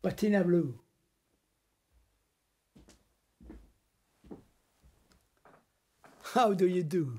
Patina Blue. How do you do?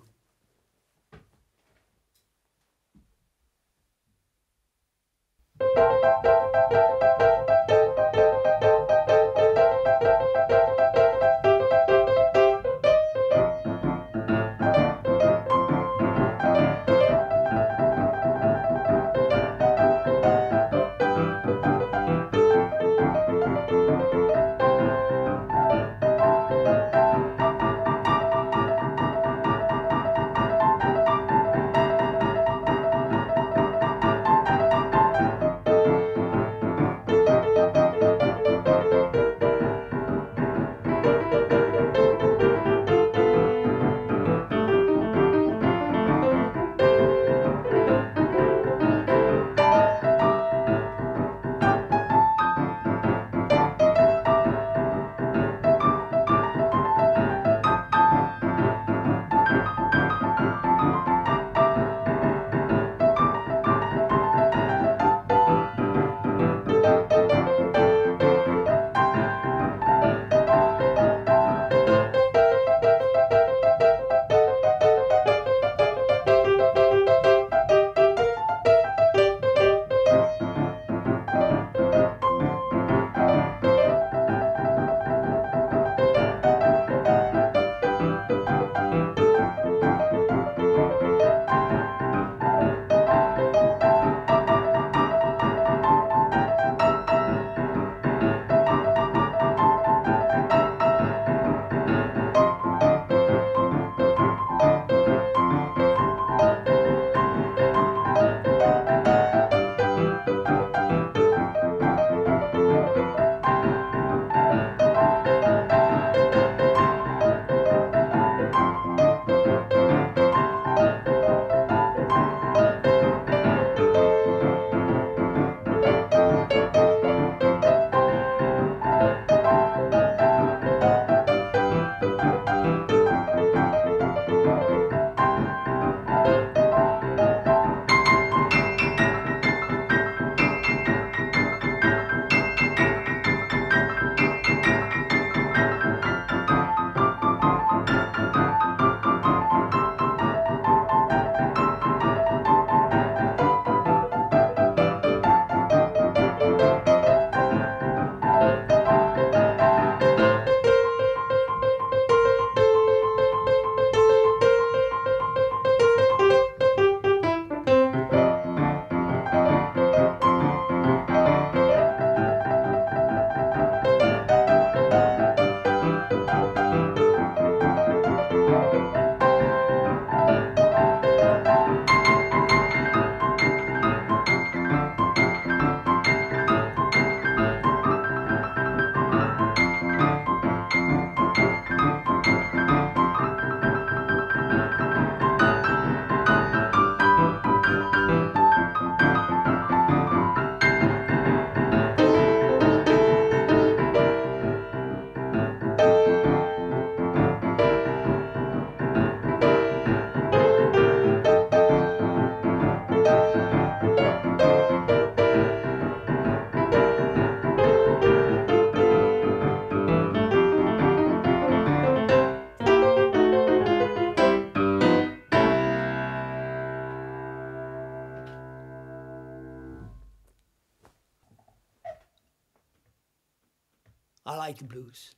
I like the blues.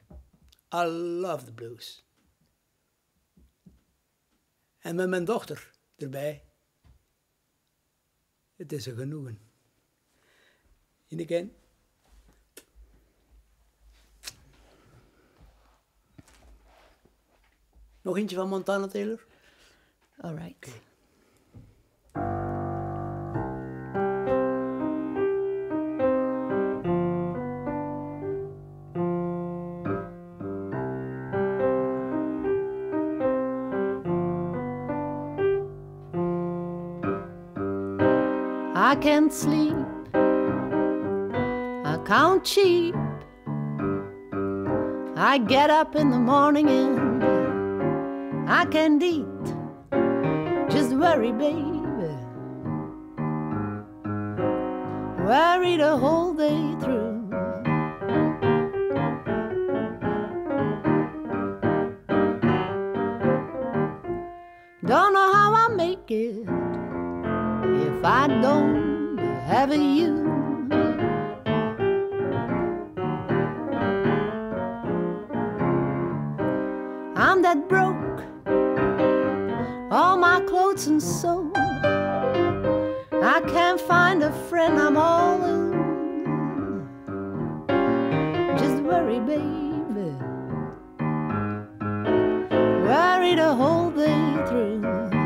I love the blues. En met mijn dochter erbij. Het is een genoegen. In again. Nog eentje van Montana Taylor? All right. Okay. I can't sleep, I count sheep, I get up in the morning and I can't eat, just worry, baby, worry the whole day through. Don't know how I make it if I don't have you. I'm that broke, all my clothes and so I can't find a friend, I'm all alone. Just worry, baby, worry the whole day through.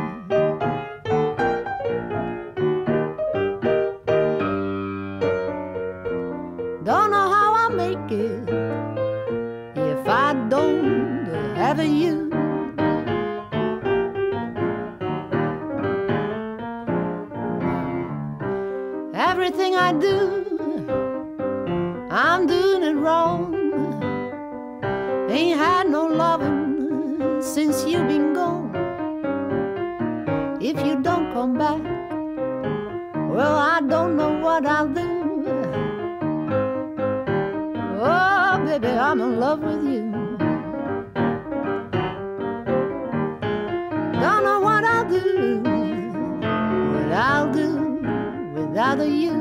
Don't know how I make it if I don't have you. Everything I do, I'm doing it wrong. Ain't had no loving since you've been gone. If you don't come back, well, I don't know what I'll do. Oh, baby, I'm in love with you. Don't know what I'll do, what I'll do without you.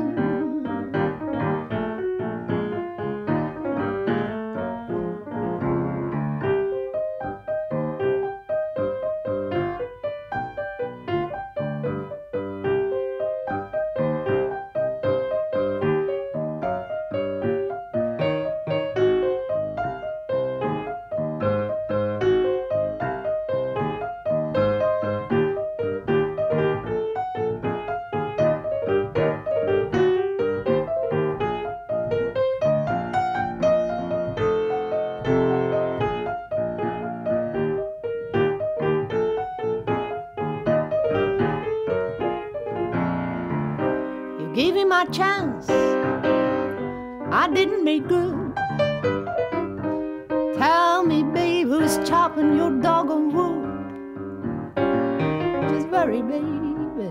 Gave him my chance, I didn't make good. Tell me, babe, who's chopping your doggone wood? Just worry, baby,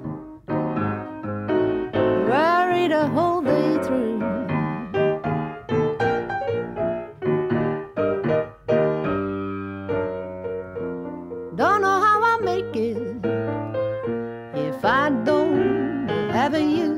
worry the whole day through. Don't know how I make it if I don't have you.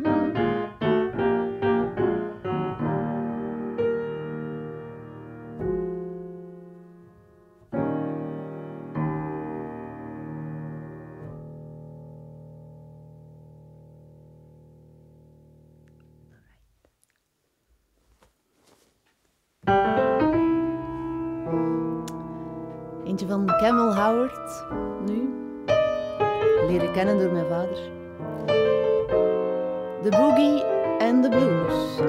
Eentje van Camel Howard, nu. Leren kennen door mijn vader. The Boogie and the Blues.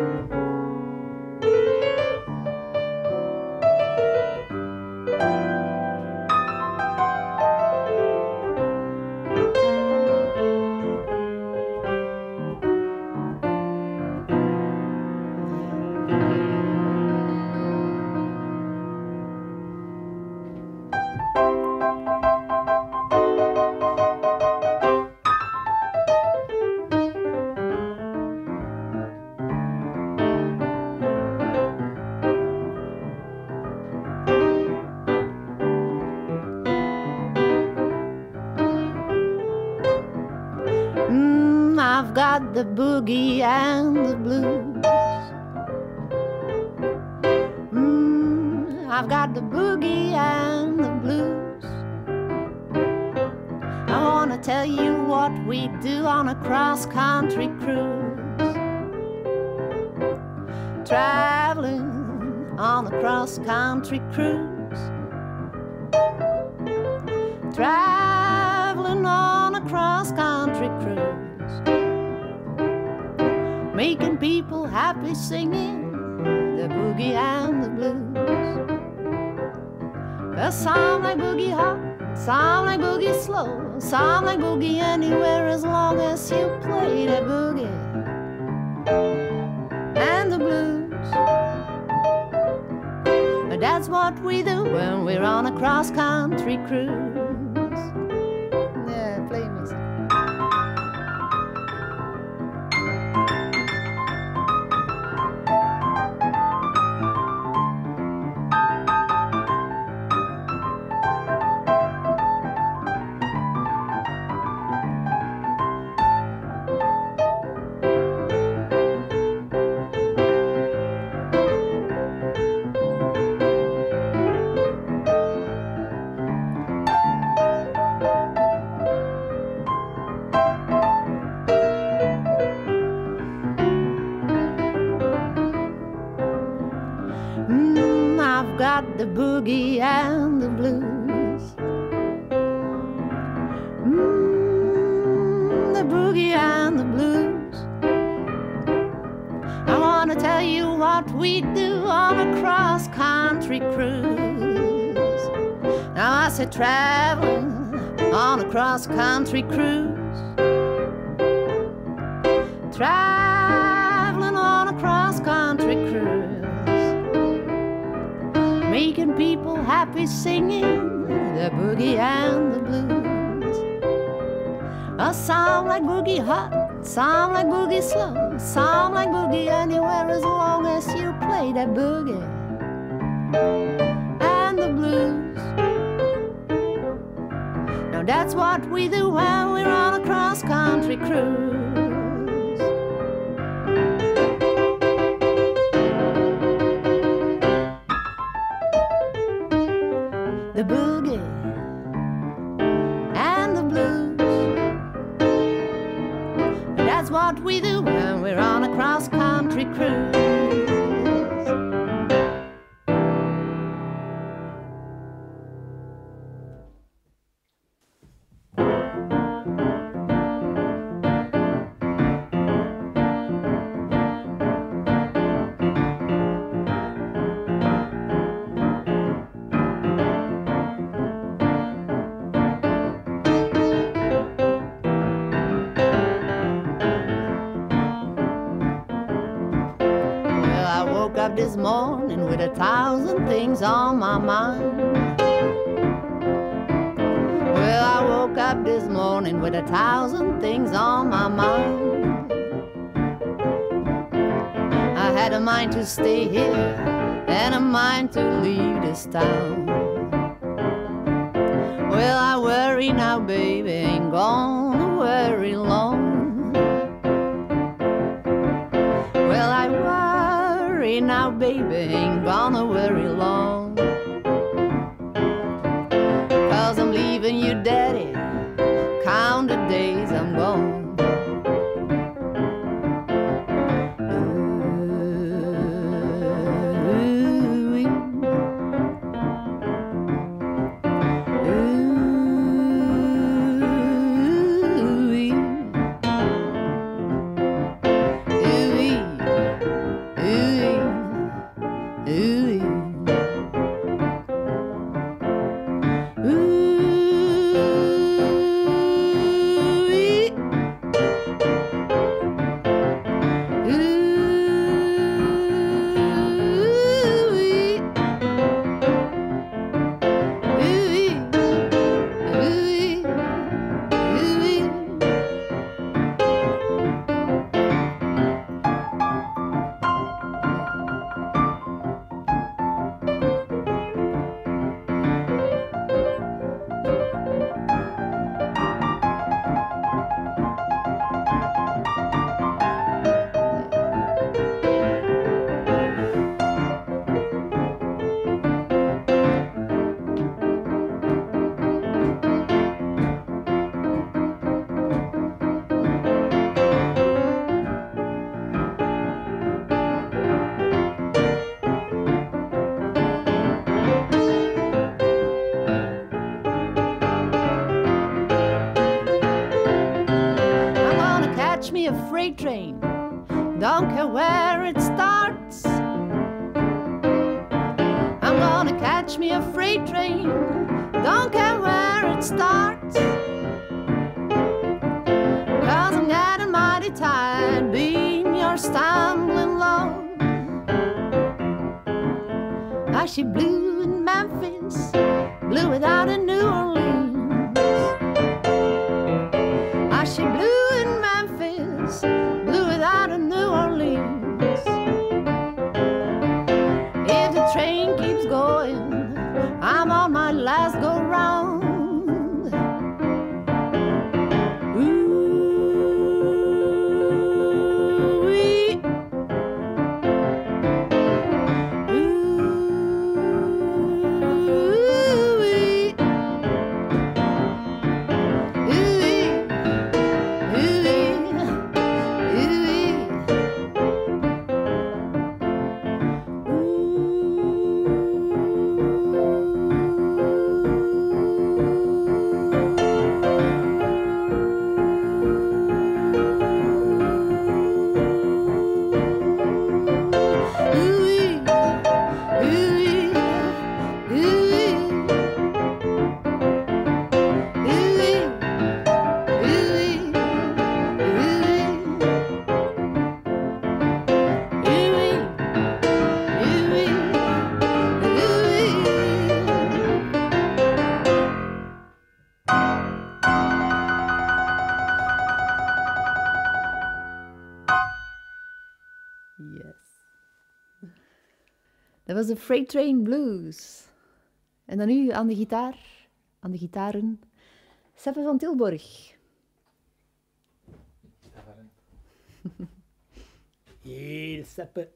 I've got the boogie and the blues. I've got the boogie and the blues. I wanna tell you what we do on a cross-country cruise. Traveling on a cross-country cruise. Traveling on a cross-country cruise. Making people happy singing the boogie and the blues. Some like boogie hot, some like boogie slow, some like boogie anywhere as long as you play the boogie and the blues. But that's what we do when we're on a cross-country cruise. Yeah, play music. we do on a cross-country cruise. Now I said traveling on a cross-country cruise. Traveling on a cross-country cruise, making people happy, singing the boogie and the blues. A song like boogie hot, song like boogie slow, song like boogie anywhere as long as you play that boogie and the blues. Now that's what we do when we're on a cross-country cruise. The boogie and the blues. That's what we do when we're on a cross-country cruise. This morning with 1,000 things on my mind. Well, I woke up this morning with 1,000 things on my mind. I had a mind to stay here and a mind to leave this town. Well, I worry now, baby, ain't gonna worry long. Well, I worry now, baby, ain't gonna worry long. 'Cause I'm leaving you, daddy, count the days I'm gone. Freight train, don't care where it starts. I'm gonna catch me a freight train, don't care where it starts. 'Cause I'm getting mighty tired being your stumbling along. I she blew in Memphis, blew without a New Orleans. I she blew in Memphis, blew without a New Orleans. If the train keeps going, I'm on my last go round. was de Freight Train Blues. En dan nu aan de gitaar, aan de gitaren, Seppe van Tilborg. Hier, Seppe.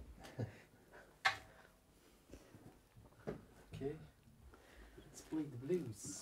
Okay, let's play the blues.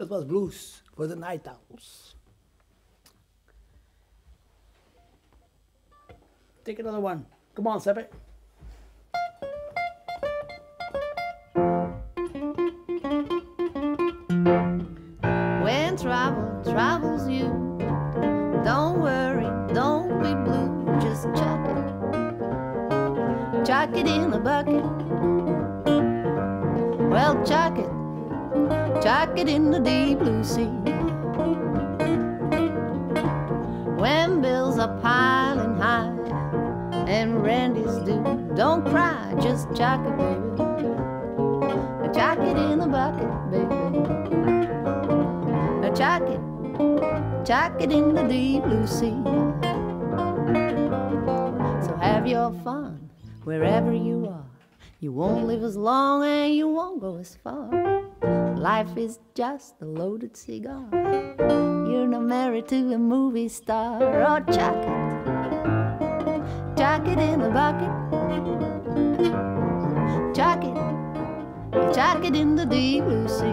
That was blues for the night owls. Take another one. Come on, Sepe. When trouble troubles you, don't worry, don't be blue, just chuck it. Chuck it in a bucket. Well, chuck it in the deep blue sea. When bills are piling high and rent is due, don't cry, just chuck it, baby. Chuck it in a bucket, baby. Chuck it in the deep blue sea. So have your fun wherever you are. You won't live as long and you won't go as far. Life is just a loaded cigar. You're not married to a movie star. Oh, chuck it in a bucket. Chuck it in the deep blue sea.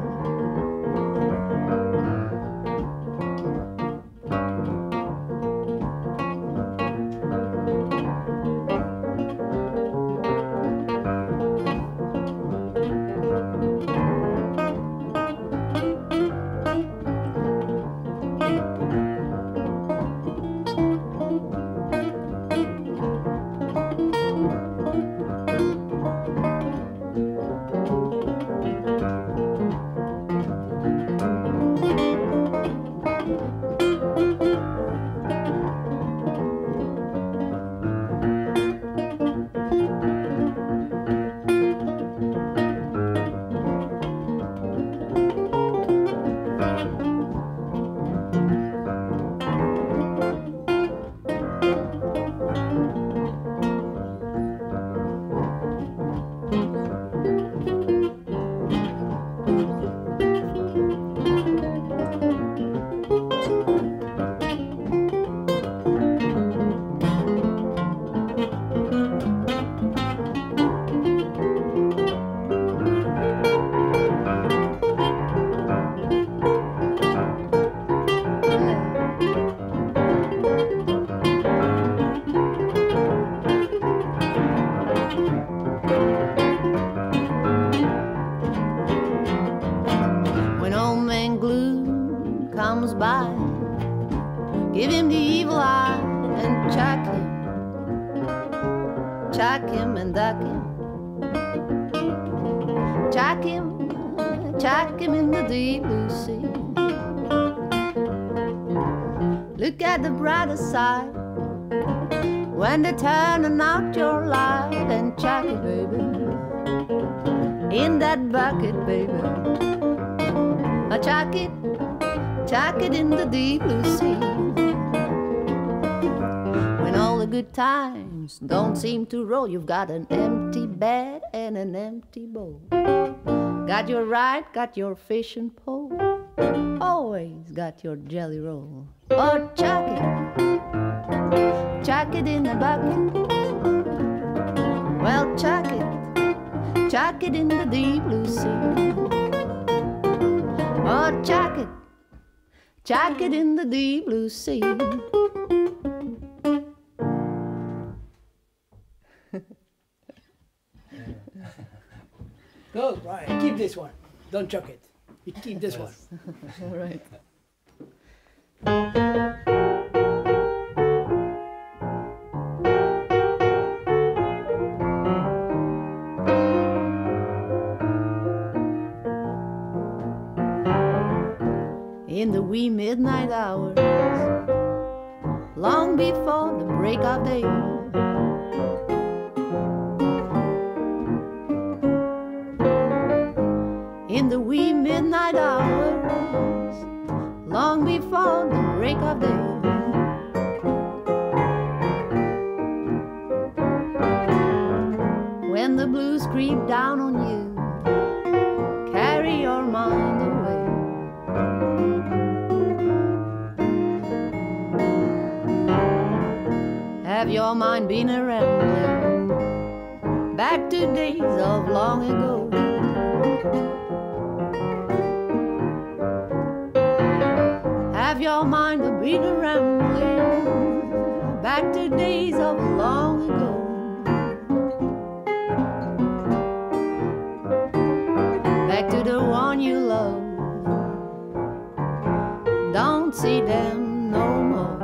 Chuck him in the deep blue sea. Look at the brighter side when they're turning out your light, and chuck it, baby, in that bucket, baby. Chuck it in the deep blue sea. When all the good times don't seem to roll, you've got an empty bed and an empty bowl. Got your ride, got your fishing pole, always got your jelly roll. Oh, chuck it in the bucket. Well, chuck it in the deep blue sea. Oh, chuck it in the deep blue sea. Good, right. Keep this one. Don't chuck it. You keep this one. All right. In the wee midnight hours, long before the break of day, in the wee midnight hours, long before the break of day, when the blues creep down on you, carry your mind away. Have your mind been a rambling back to days of long ago? your mind a beat rambling back to days of long ago. Back to the one you love. Don't see them no more.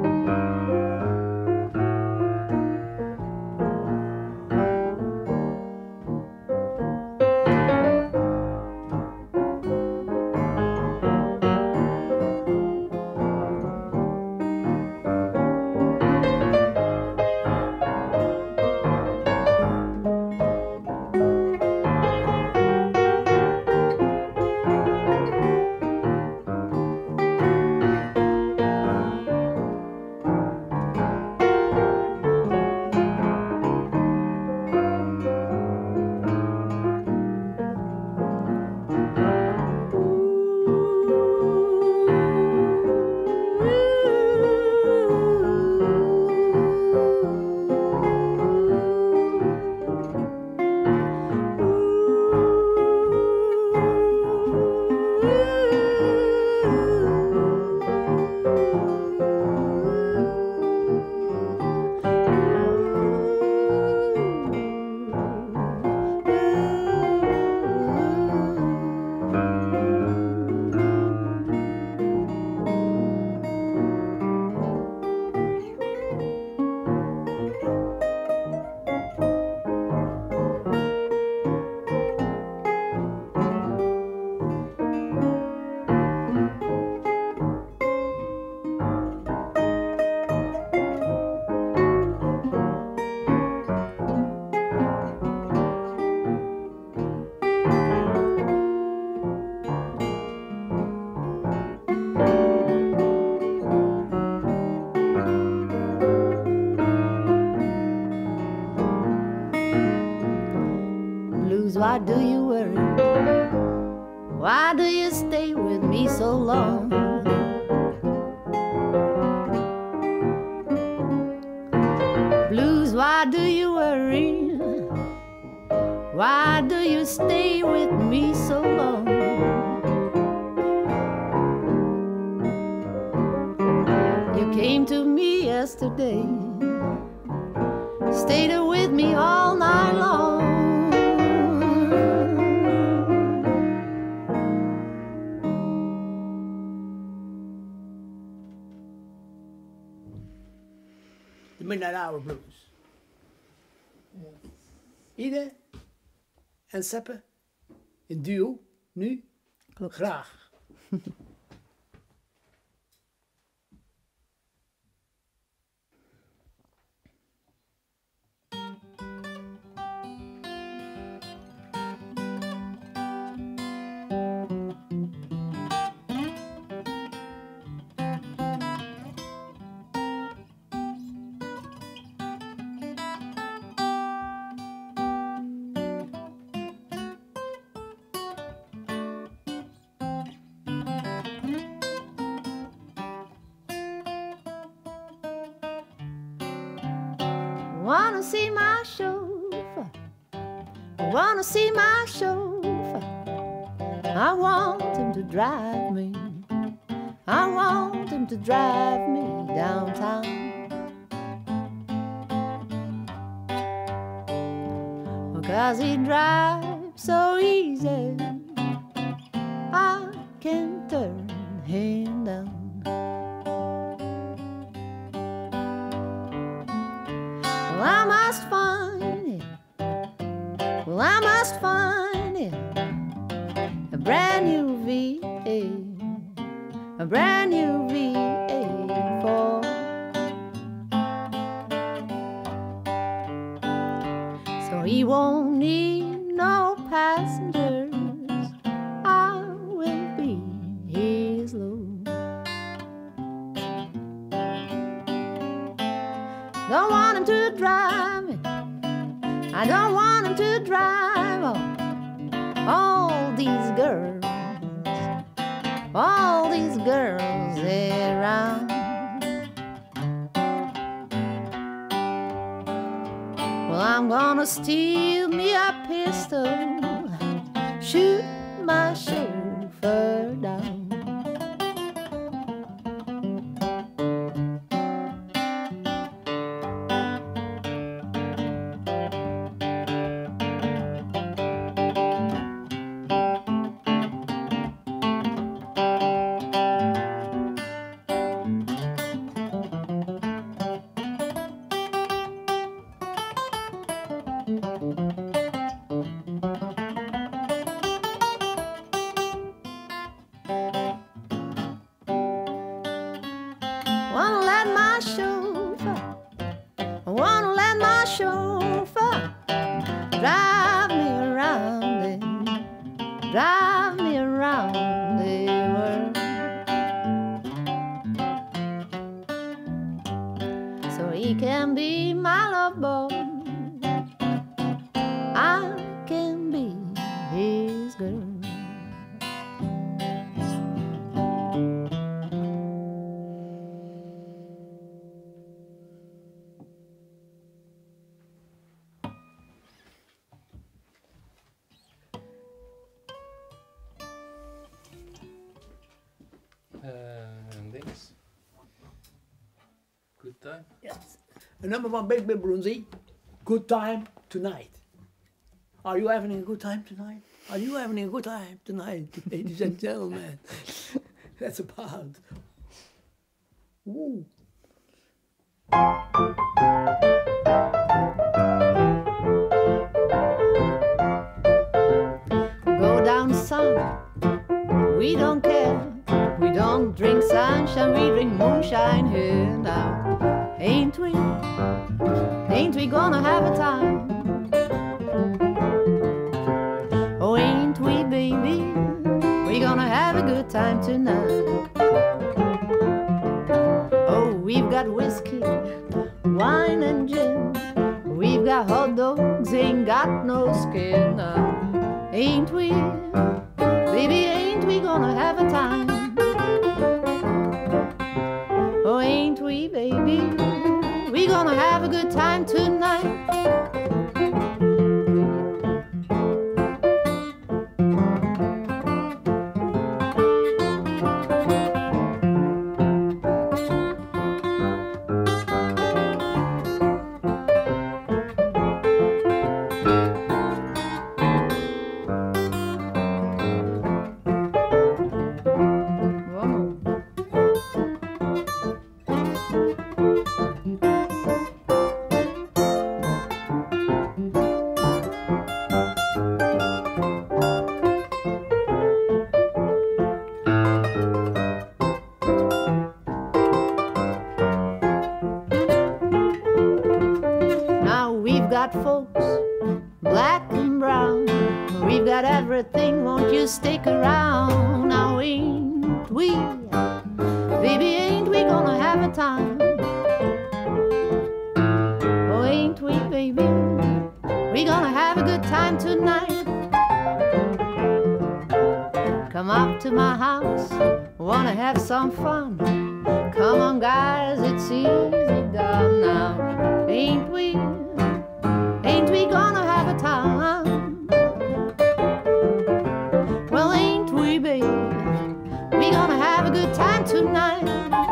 Why do you worry? Why do you stay with me so long? Blues, why do you worry? Why do you stay with me so long? You came to me yesterday, stayed with me all night long. The Midnight Hour Blues. Ide en Seppe in duo, nu, Klopt. graag. Wanna see my chauffeur? Wanna see my chauffeur? I want him to drive me. I want him to drive me downtown. Because he drives so easy, I can turn him down. Well, I must find him. Well, I must find him a brand new V8, a brand new V8 for. So he won't need no passengers. I will be his load. Don't want him to drive me. I don't want him to drive all these girls around. Well, I'm gonna steal me a pistol, shoot my chauffeur down. can be my love boy. I can be his girl. And this. Good time. Yes. The number one Big Brunzi, good time tonight. Are you having a good time tonight? Are you having a good time tonight, ladies and gentlemen? That's about. Ooh. Go down south, we don't care. We don't drink sunshine, we drink moonshine here now. Ain't we? Ain't we gonna have a time? Oh, ain't we, baby? We gonna have a good time tonight. Oh, we've got whiskey, wine and gin. We've got hot dogs, ain't got no skin now. Ain't we? Baby, ain't we gonna have a time? Oh, ain't we, baby? We gonna have a good time tonight. Got folks, black and brown. We've got everything, won't you stick around? Now ain't we, baby, ain't we gonna have a time? Oh, ain't we, baby, we gonna have a good time tonight. Come up to my house, wanna have some fun. Come on guys, it's easy done now. Ain't we? Ain't we gonna have a time? Well, ain't we, baby? We gonna have a good time tonight.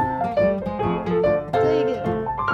Take it.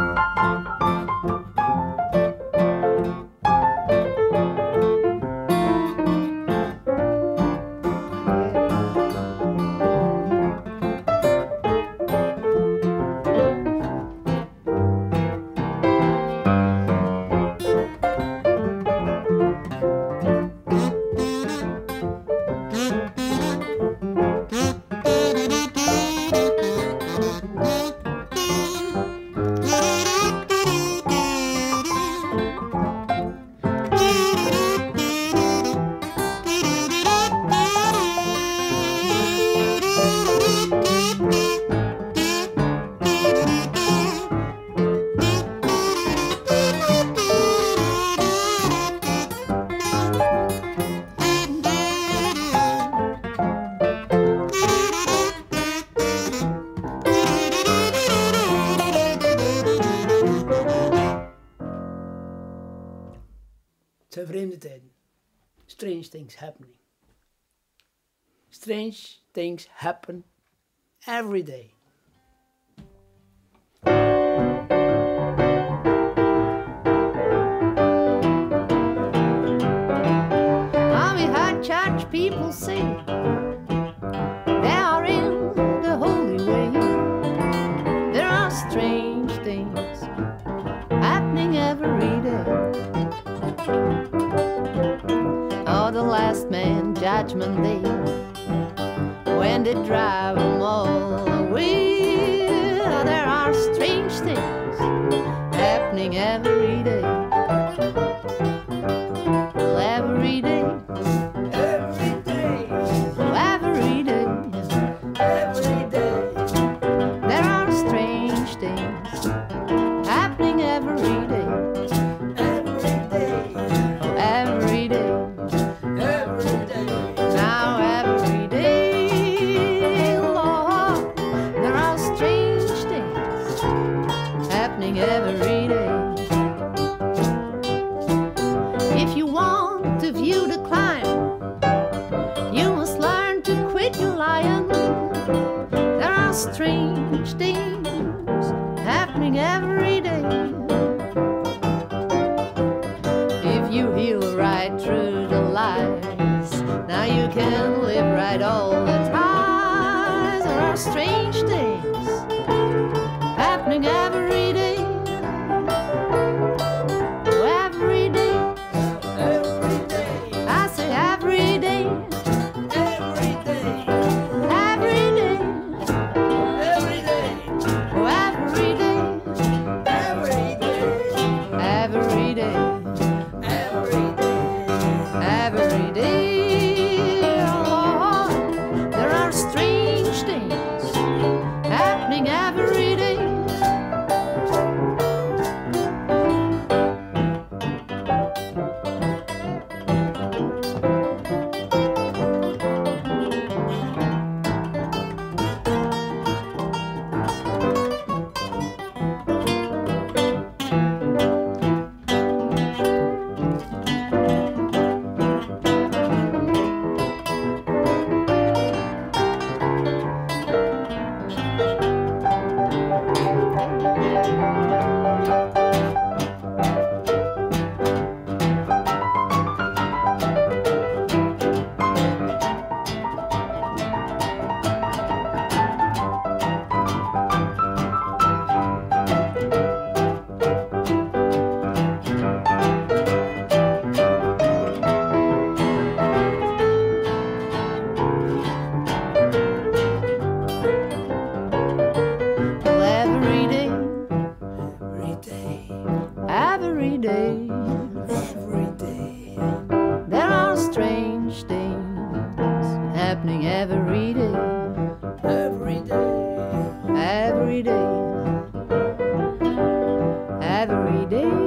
Het zijn vreemde tijden. Strange things happening. Strange things happen every day. Now we heard church people say they are in the holy way. There are strange things happening every day. Oh, the last man, judgment day, when they drive them all away. There are strange things happening every day. Well, every day, Every day, well, every day, every day. there are strange things happening every every day. every day, Oh, every day. every day. Now every day, Lord, there are strange things happening every day. If you want to view the climb, you must learn to quit your lying. There are strange things happening every day. If you heal right through the lies, now you can live right all the time. There are strange things happening every day. Oh, every day. Every day, I say every day. every day, Every day. every day, Oh, every day. every day, Every day. every day. Every day, oh, there are strange things happening every day. Well, every day, Every day, every day, every day, there are strange things happening every day. every day. Every day, every day.